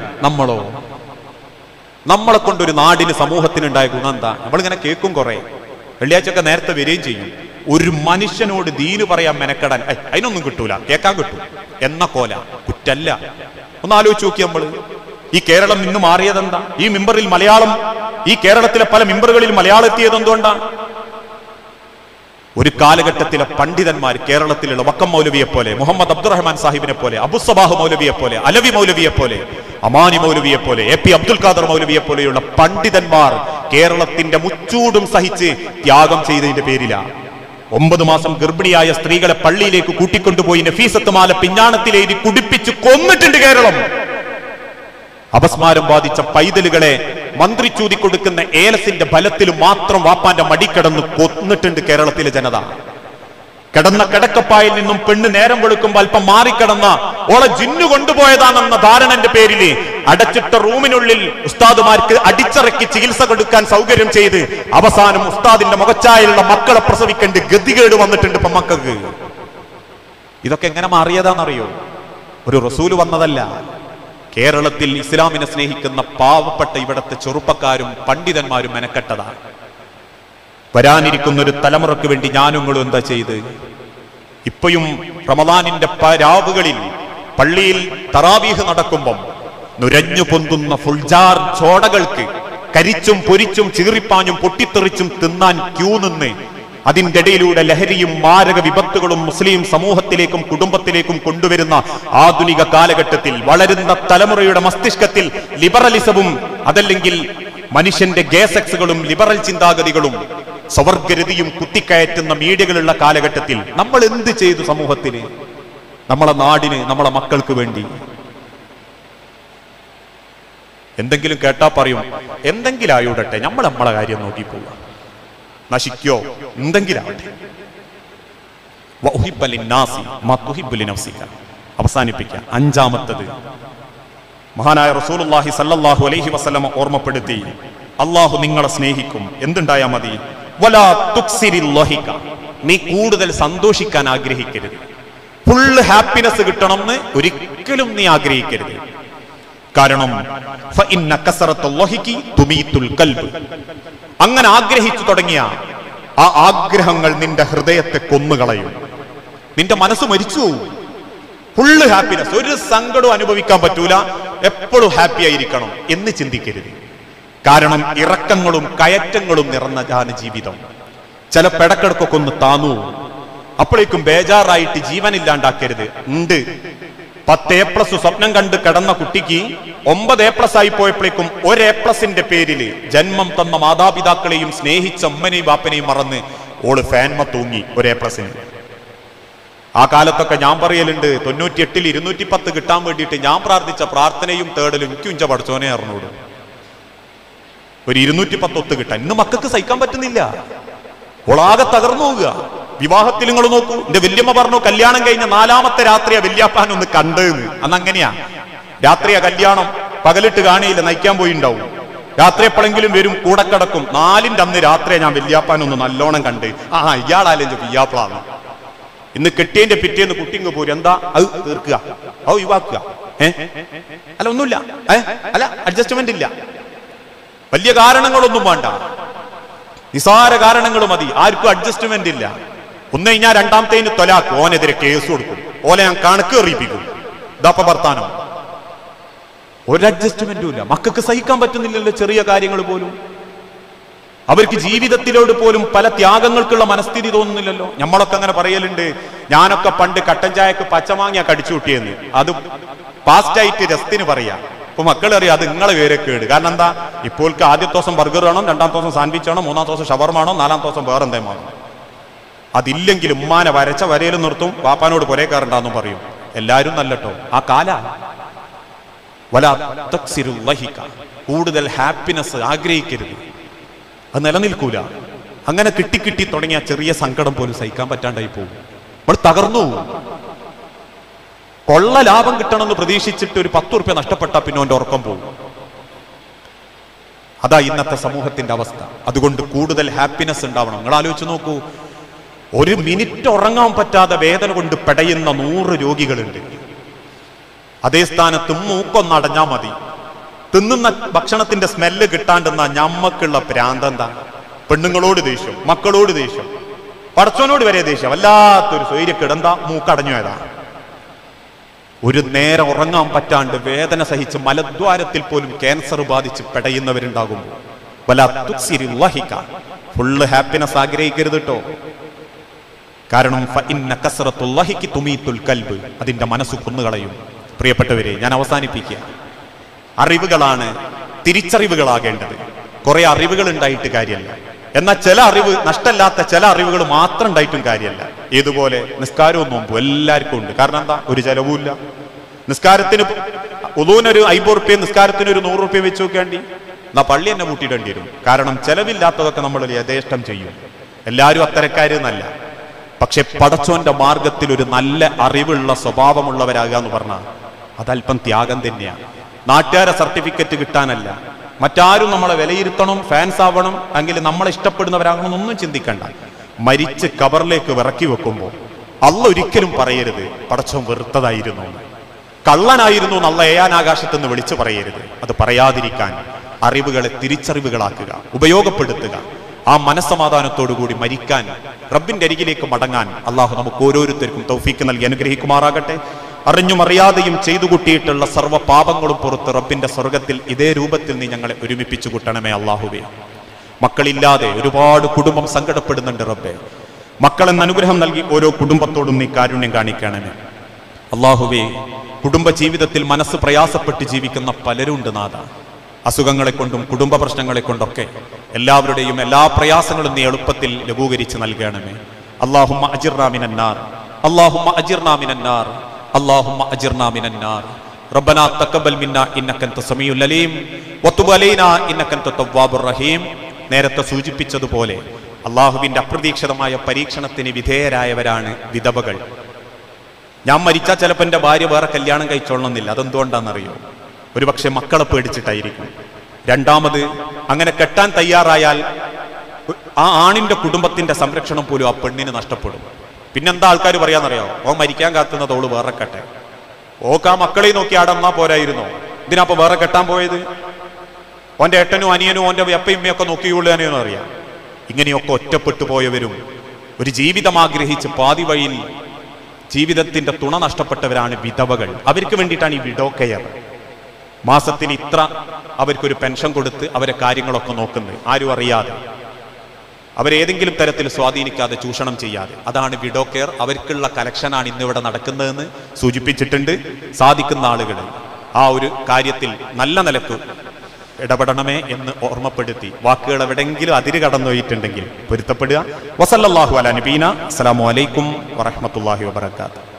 നമ്മളെ കൊണ്ടൊരു നാടിന് സമൂഹത്തിനുണ്ടായ ഗുണം എന്താ? നമ്മളിങ്ങനെ കേൾക്കും കുറെ. വെള്ളിയാഴ്ചയൊക്കെ നേരത്തെ വരികയും ചെയ്യും. ഒരു മനുഷ്യനോട് ദീന് പറയാൻ മെനക്കെടാൻ അതിനൊന്നും കിട്ടൂല, കേൾക്കാൻ കിട്ടും എന്ന കോല. കുറ്റല്ല. ഒന്ന് ആലോചിച്ച് നോക്കി. നമ്മള് ഈ കേരളം ഇന്ന് മാറിയതെന്താ? ഈ മിമ്പറിൽ മലയാളം, ഈ കേരളത്തിലെ പല മിമ്പറുകളിൽ മലയാളം എത്തിയത് എന്തുകൊണ്ടാണ്? ഒരു കാലഘട്ടത്തിലെ പണ്ഡിതന്മാർ കേരളത്തിലുള്ള വക്കം മൗലവിയെ പോലെ, മുഹമ്മദ് അബ്ദുറഹ്മാൻ സാഹിബിനെ പോലെ, അബുസബാഹ് മൗലവിയെ പോലെ, അലവി മൗലവിയെ പോലെ, അമാനി മൗലവിയെ പോലെ, AP അബ്ദുൽ ഖാദർ മൗലവിയെ പോലെയുള്ള പണ്ഡിതന്മാർ കേരളത്തിന്റെ മുച്ചൂടും സഹിച്ച് ത്യാഗം ചെയ്തതിന്റെ പേരിലാണ് 9 മാസം ഗർഭിണിയായ സ്ത്രീകളെ പള്ളിയിലേക്ക് കൂട്ടിക്കൊണ്ടുപോയി നഫീസത്ത് മാല പിഞ്ഞാണത്തിലെഴുതി കുടിപ്പിച്ച് കൊന്നിട്ടുണ്ട് കേരളം. അപസ്മാരം ബാധിച്ച പൈതലുകളെ മന്ത്രി ചൂതി കൊടുക്കുന്ന ഏലസിന്റെ ബലത്തിൽ മാത്രം വാപ്പാന്റെ മടിക്കിടന്ന് കൊന്നിട്ടുണ്ട് കേരളത്തിലെ ജനത. കിടന്ന കിടക്കപ്പായിൽ നിന്നും പെണ്ണ് നേരം വെളുക്കുമ്പോൾ അല്പം മാറിക്കിടന്ന ഓളെ ജിന്നു കൊണ്ടുപോയതാണെന്ന ധാരണന്റെ പേരിൽ അടച്ചിട്ട റൂമിനുള്ളിൽ ഉസ്താദുമാർക്ക് അടിച്ചിറക്കി ചികിത്സ കൊടുക്കാൻ സൗകര്യം ചെയ്ത് അവസാനം ഉസ്താദിന്റെ മുഖച്ചായുള്ള മക്കളെ പ്രസവിക്കേണ്ട ഗതികേട് വന്നിട്ടുണ്ട് ഇപ്പൊ മക്കൾക്ക്. ഇതൊക്കെ എങ്ങനെ മാറിയതാണെന്നറിയോ? ഒരു റസൂല് വന്നതല്ല. കേരളത്തിൽ ഇസ്ലാമിനെ സ്നേഹിക്കുന്ന പാവപ്പെട്ട ഇവിടത്തെ ചെറുപ്പക്കാരും പണ്ഡിതന്മാരും മെനക്കെട്ടതാണ്. വരാനിരിക്കുന്ന ഒരു തലമുറക്ക് വേണ്ടി ഞാനുങ്ങളും എന്താ ചെയ്ത്? ഇപ്പോഴും റമദാനിന്റെ രാവുകളിൽ പള്ളിയിൽ തറാവീഹ് നടക്കുമ്പം നുരഞ്ഞു പൊന്തുന്ന ഫുൾജാർ ചോടകൾക്ക് കരിച്ചും പൊരിച്ചും ചീറിപ്പാഞ്ഞും പൊട്ടിത്തെറിച്ചും തിന്നാൻ ക്യൂ നിന്ന് അതിൻ്റെ ഇടയിലൂടെ ലഹരിയും മാരക വിപത്തുകളും മുസ്ലിം സമൂഹത്തിലേക്കും കുടുംബത്തിലേക്കും കൊണ്ടുവരുന്ന ആധുനിക കാലഘട്ടത്തിൽ വളരുന്ന തലമുറയുടെ മസ്തിഷ്കത്തിൽ ലിബറലിസവും അതല്ലെങ്കിൽ മനുഷ്യന്റെ ഗേസെക്സുകളും ലിബറൽ ചിന്താഗതികളും സ്വവർഗരതിയും കുത്തിക്കയറ്റുന്ന മീഡിയകളുള്ള കാലഘട്ടത്തിൽ നമ്മൾ എന്ത് ചെയ്തു സമൂഹത്തിന്, നമ്മളെ നാടിന്, നമ്മളെ മക്കൾക്ക് വേണ്ടി? എന്തെങ്കിലും കേട്ടാ പറയും എന്തെങ്കിലും ആയോടട്ടെ, നമ്മളെ കാര്യം നോക്കി പോവുക, നശിക്കോ എന്തെങ്കിലാവട്ടെ. അവസാനിപ്പിക്കാം. 5-ാമത്തത് മഹാനായ റസൂലുള്ളാഹി സ്വല്ലല്ലാഹു അലൈഹി വസല്ലം ഓർമ്മപ്പെടുത്തി, അള്ളാഹു നിങ്ങളെ സ്നേഹിക്കും, എന്തുണ്ടായാ മതി? വലാ തുക്സിരിൽ ലഹിക, നീ കൂടുതൽ സന്തോഷിക്കാൻ ആഗ്രഹിക്കരുത്. ഫുൾ ഹാപ്പിനെസ് കിട്ടണമെന്ന് ഒരിക്കലും നീ ആഗ്രഹിക്കരുത്. കാരണം ഫഇന്ന കസറത്തുൽ ലഹികി തുമീതുൽ ഖൽബ്, അങ്ങനെ ആഗ്രഹിച്ചു തുടങ്ങിയ ആ ആഗ്രഹങ്ങൾ നിന്റെ ഹൃദയത്തെ കൊന്നുകളയും, നിന്റെ മനസ്സ് മരിച്ചു പോകും. ഫുള്ള് ഹാപ്പിനെസ്, ഒരു സങ്കടവും അനുഭവിക്കാൻ പറ്റൂല, എപ്പോഴും ഹാപ്പി ആയിരിക്കണം എന്ന് ചിന്തിക്കരുത്. കാരണം ഇറക്കങ്ങളും കയറ്റങ്ങളും നിറഞ്ഞതാണ് ജീവിതം. ചില പെടക്കിടക്കൊക്കെ ഒന്ന് താന്നു, അപ്പോഴേക്കും ബേജാറായിട്ട് ജീവനില്ലാണ്ടാക്കരുത്. ഉണ്ട് 10 A+ സ്വപ്നം കണ്ട് കിടന്ന കുട്ടിക്ക് 9 A+ ആയി പോയപ്പോഴേക്കും 1 A+ന്റെ പേരില് ജന്മം തന്ന മാതാപിതാക്കളെയും സ്നേഹിച്ച അമ്മനെയും ബാപ്പനെയും മറന്ന് ഓള് ഫാൻമ തൂങ്ങി 1 A+ന്. ആ കാലത്തൊക്കെ ഞാൻ പറയലുണ്ട്, 98-ൽ 210 കിട്ടാൻ വേണ്ടിയിട്ട് ഞാൻ പ്രാർത്ഥിച്ച പ്രാർത്ഥനയും തേടലും എനിക്ക് ഉഞ്ച പഠിച്ചോനെ അറിഞ്ഞോടും. ഒരു 210 ഒത്ത് കിട്ടാൻ ഇന്ന് മക്കൾക്ക് സഹിക്കാൻ പറ്റുന്നില്ല. ഓളാകെ തകർന്നു പോവുക. വിവാഹത്തിൽ നിങ്ങൾ നോക്കൂ, എന്റെ വല്യമ്മ പറഞ്ഞു കല്യാണം കഴിഞ്ഞ 4-ാമത്തെ രാത്രിയാ വല്യാപ്പാൻ ഒന്ന് കണ്ടെന്ന്. അന്നങ്ങനെയാ, രാത്രിയാ കല്യാണം, പകലിട്ട് കാണിയില്ല, നയിക്കാൻ പോയിണ്ടാവും. രാത്രി എപ്പോഴെങ്കിലും വരും, കൂടെ കിടക്കും. 4-ന്റെ അന്ന് രാത്രിയാ ഞാൻ വല്യാപ്പാൻ ഒന്ന് നല്ലോണം കണ്ട്. ഇയാളാലും വല്യാപ്പാണ്. ഇന്ന് കെട്ടിയതിന്റെ പിറ്റേന്ന് കുട്ടിങ്ങ് പോരും. എന്താ അത് തീർക്കുക, അത് ഒഴിവാക്കുക. അല്ല ഒന്നുമില്ല, അല്ല അഡ്ജസ്റ്റ്മെന്റ് ഇല്ല, വലിയ കാരണങ്ങളൊന്നും വേണ്ട, നിസാര കാരണങ്ങൾ മതി. ആർക്കും അഡ്ജസ്റ്റ്മെന്റ് ഇല്ല. ഒന്ന് കഴിഞ്ഞാൽ 2-ാമത്തേന് തൊലാക്ക്, ഓനെതിരെ കേസ് കൊടുക്കും, ഓലെ ഞാൻ കണക്ക് എറിയിപ്പിക്കും. ഇതാപ്പ വർത്താനം. ഒരു അഡ്ജസ്റ്റ്മെന്റും ഇല്ല. മക്കൾക്ക് സഹിക്കാൻ പറ്റുന്നില്ലല്ലോ ചെറിയ കാര്യങ്ങൾ പോലും. അവർക്ക് ജീവിതത്തിലോട് പോലും പല ത്യാഗങ്ങൾക്കുള്ള മനസ്ഥിതി തോന്നുന്നില്ലല്ലോ. നമ്മളൊക്കെ അങ്ങനെ പറയലുണ്ട്, ഞാനൊക്കെ പണ്ട് കട്ടൻ ചായക്ക് പച്ചമാങ്ങിയ കടിച്ചു കൂട്ടിയെന്ന്. അത് പാസ്റ്റായിട്ട് രസത്തിന് പറയാ. ഇപ്പൊ മക്കൾ അറിയാം അത് നിങ്ങളെ പേരെ കേട്. കാരണം എന്താ, ഇപ്പോൾക്ക് ആദ്യത്തെ ദിവസം ബർഗർ വേണം, രണ്ടാമത്തെ ദിവസം സാൻഡ്വിച്ച് വേണം, മൂന്നാമത്തെ ദിവസം ഷവർമാണോ, നാലാമത്തെ ദിവസം വേറെ എന്തേലും വേണം. അതില്ലെങ്കിൽ ഉമ്മാനെ വരച്ച വരയിലും നിർത്തും, വാപ്പാനോട് പുരേ കയറണ്ടെന്നും പറയും. എല്ലാവരും നല്ലട്ടോ. ആ കാല കൂടുതൽ ഹാപ്പിനെസ് ആഗ്രഹിക്കരുത്, അത് നിലനിൽക്കൂല. അങ്ങനെ കിട്ടി തുടങ്ങിയ ചെറിയ സങ്കടം പോലും സഹിക്കാൻ പറ്റാണ്ടായി പോകും. നമ്മൾ തകർന്നു. കൊള്ള ലാഭം കിട്ടണമെന്ന് പ്രതീക്ഷിച്ചിട്ട് ഒരു 10 ഉറുപ്പ്യ നഷ്ടപ്പെട്ടാൽ പിന്നെ അവന്റെ ഉറക്കം പോകും. അതാ ഇന്നത്തെ സമൂഹത്തിന്റെ അവസ്ഥ. അതുകൊണ്ട് കൂടുതൽ ഹാപ്പിനെസ് ഉണ്ടാവണം. നിങ്ങൾ ആലോചിച്ച് നോക്കൂ, ഒരു മിനിറ്റ് ഉറങ്ങാൻ പറ്റാതെ വേദന കൊണ്ട് പെടയുന്ന 100 രോഗികളുണ്ട്. അതേ സ്ഥാനത്ത് മൂക്കൊന്നടഞ്ഞാൽ മതി, തിന്നുന്ന ഭക്ഷണത്തിന്റെ സ്മെല്ല് കിട്ടാണ്ടെന്ന ഞമ്മക്കുള്ള പ്രാന്തെന്താ? പെണ്ണുങ്ങളോട് ദേഷ്യം, മക്കളോട് ദേഷ്യം, പടച്ചോനോട് വരെ ദേഷ്യം. വല്ലാത്തൊരു സ്വൈര്യക്കിടന്താ മൂക്കടഞ്ഞുയതാ. ഒരു നേരം ഉറങ്ങാൻ പറ്റാണ്ട് വേദന സഹിച്ച് മലദ്വാരത്തിൽ പോലും ക്യാൻസർ ബാധിച്ച് പെടയുന്നവരുണ്ടാകുമ്പോൾ ഫുള്ള് ഹാപ്പിനെസ് ആഗ്രഹിക്കരുത് കേട്ടോ. കാരണം അതിന്റെ മനസ്സ് കൊന്നുകളയും. പ്രിയപ്പെട്ടവരെ, ഞാൻ അവസാനിപ്പിക്കുക. അറിവുകളാണ് തിരിച്ചറിവുകളാകേണ്ടത്. കുറെ അറിവുകൾ ഉണ്ടായിട്ട് കാര്യമല്ല. എന്നാൽ ചില അറിവ് നഷ്ടമല്ലാത്ത ചില അറിവുകൾ മാത്രം ഉണ്ടായിട്ടും കാര്യമല്ല. ഏതുപോലെ നിസ്കാരവും നോമ്പും എല്ലാവർക്കും ഉണ്ട്. കാരണം എന്താ, ഒരു ചെലവുമില്ല. നിസ്കാരത്തിന് ഉദൂനൊരു 50 ഉറുപ്പ്യ, നിസ്കാരത്തിന് ഒരു 100 ഉറുപ്പ്യ വെച്ച് നോക്കേണ്ടി, എന്നാ പള്ളി തന്നെ കൂട്ടിയിടേണ്ടി വരും. കാരണം ചെലവില്ലാത്തതൊക്കെ നമ്മൾ യഥേഷ്ടം ചെയ്യും. എല്ലാവരും അത്തരക്കാരെന്നല്ല. പക്ഷെ പടച്ചോന്റെ മാർഗത്തിൽ ഒരു നല്ല അറിവുള്ള സ്വഭാവമുള്ളവരാകുക എന്ന് പറഞ്ഞാൽ അതല്പം ത്യാഗം തന്നെയാണ്. നാട്ടുകാരെ സർട്ടിഫിക്കറ്റ് കിട്ടാനല്ല, മറ്റാരും നമ്മളെ വിലയിരുത്തണം, ഫാൻസ് ആവണം, എങ്കിൽ നമ്മളെ ഇഷ്ടപ്പെടുന്നവരാകണമെന്നൊന്നും ചിന്തിക്കണ്ട. മരിച്ച് കബറിലേക്ക് വിറക്കി വെക്കുമ്പോൾ അള്ള ഒരിക്കലും പറയരുത് പടച്ചോൻ വെറുത്തതായിരുന്നു, കള്ളനായിരുന്നു എന്നുള്ള ഏയാനാകാശത്തുനിന്ന് വിളിച്ചു പറയരുത്. അത് പറയാതിരിക്കാൻ അറിവുകളെ തിരിച്ചറിവുകളാക്കുക, ഉപയോഗപ്പെടുത്തുക. ആ മനസ്സമാധാനത്തോടുകൂടി മരിക്കാൻ, റബ്ബിന്റെ അരികിലേക്ക് മടങ്ങാൻ അള്ളാഹു നമുക്ക് ഓരോരുത്തർക്കും തൗഫീക്ക് നൽകി അനുഗ്രഹിക്കുമാറാകട്ടെ. അറിഞ്ഞും അറിയാതെയും ചെയ്തു കൂട്ടിയിട്ടുള്ള സർവ്വ പാപങ്ങളും പുറത്ത് റബ്ബിന്റെ സ്വർഗത്തിൽ ഇതേ രൂപത്തിൽ നീ ഞങ്ങളെ ഒരുമിപ്പിച്ചു കൂട്ടണമേ അള്ളാഹുവേ. മക്കളില്ലാതെ ഒരുപാട് കുടുംബം സങ്കടപ്പെടുന്നുണ്ട് റബ്ബേ. മക്കളെന്ന അനുഗ്രഹം നൽകി ഓരോ കുടുംബത്തോടും നീ കാരുണ്യം കാണിക്കണമേ അള്ളാഹുവേ. കുടുംബ ജീവിതത്തിൽ മനസ്സ് പ്രയാസപ്പെട്ട് ജീവിക്കുന്ന പലരുണ്ട് നാഥ. അസുഖങ്ങളെ കൊണ്ടും കുടുംബ പ്രശ്നങ്ങളെ കൊണ്ടൊക്കെ എല്ലാവരുടെയും എല്ലാ പ്രയാസങ്ങളും നീ എളുപ്പത്തിൽ ലഘൂകരിച്ച് നൽകണമേ. അല്ലാഹുമ്മ അജിർനാ മിനന്നാർ, അല്ലാഹുമ്മ അജിർനാ മിനന്നാർ, അല്ലാഹുമ്മ അജിർനാ മിനന്നാർ. റബ്ബനാ തഖബ്ബൽ മിന്നാ ഇന്നക അൻത സമീഉൽ അലീം വതുബ് അലൈനാ ഇന്നക അൻത തവ്വാബുർ റഹീം. നേരത്തെ സൂചിപ്പിച്ചതുപോലെ അള്ളാഹുവിന്റെ അപ്രതീക്ഷിതമായ പരീക്ഷണത്തിന് വിധേയരായവരാണ് വിധവകൾ. ഞാൻ മരിച്ചാൽ ചിലപ്പോൾ എൻ്റെ ഭാര്യ വേറെ കല്യാണം കഴിച്ചോളണമെന്നില്ല. അതെന്തുകൊണ്ടാണെന്നറിയോ? ഒരുപക്ഷെ മക്കളെ പേടിച്ചിട്ടായിരിക്കും. രണ്ടാമത്, അങ്ങനെ കെട്ടാൻ തയ്യാറായാൽ ആ ആണിന്റെ കുടുംബത്തിന്റെ സംരക്ഷണം പോലും ആ പെണ്ണിന് നഷ്ടപ്പെടും. പിന്നെന്താ ആൾക്കാർ പറയാന്നറിയോ? ഓ മരിക്കാൻ കാത്തുന്നത് ഓള് വേറെ കെട്ടെ, ഓക്ക് ആ മക്കളെ നോക്കി ആടന്നാ പോരായിരുന്നോ, ഇതിനപ്പൊ വേറെ കെട്ടാൻ പോയത്? ഓന്റെ ഏട്ടനും അനിയനും ഓന്റെ അപ്പയും ഉമ്മയൊക്കെ നോക്കിയുള്ളൂ അറിയാം. ഇങ്ങനെയൊക്കെ ഒറ്റപ്പെട്ടു പോയവരും ഒരു ജീവിതം ആഗ്രഹിച്ച് പാതി വഴിയിൽ ജീവിതത്തിന്റെ തുണ നഷ്ടപ്പെട്ടവരാണ് വിധവകൾ. അവർക്ക് വേണ്ടിയിട്ടാണ് ഈ വിഡോ കെയർ. മാസത്തിന് ഇത്ര അവർക്കൊരു പെൻഷൻ കൊടുത്ത് അവരെ കാര്യങ്ങളൊക്കെ നോക്കുന്നത്, ആരും അറിയാതെ, അവരേതെങ്കിലും തരത്തിൽ സ്വാധീനിക്കാതെ, ചൂഷണം ചെയ്യാതെ. അതാണ് വിഡോ കെയർ. അവർക്കുള്ള കലക്ഷനാണ് ഇന്നിവിടെ നടക്കുന്നതെന്ന് സൂചിപ്പിച്ചിട്ടുണ്ട്. സാധിക്കുന്ന ആളുകൾ ആ ഒരു കാര്യത്തിൽ നല്ല നിലക്ക് ഇടപെടണമേ എന്ന് ഓർമ്മപ്പെടുത്തി വാക്കുകൾ എവിടെങ്കിലും അതിര് കടന്നുപോയിട്ടുണ്ടെങ്കിൽ പൊരുത്തപ്പെടുക. വസല്ലല്ലാഹു അലാ നബീന. അസ്സലാമു അലൈക്കും വറഹ്മത്തുള്ളാഹി വബറകാതുഹു.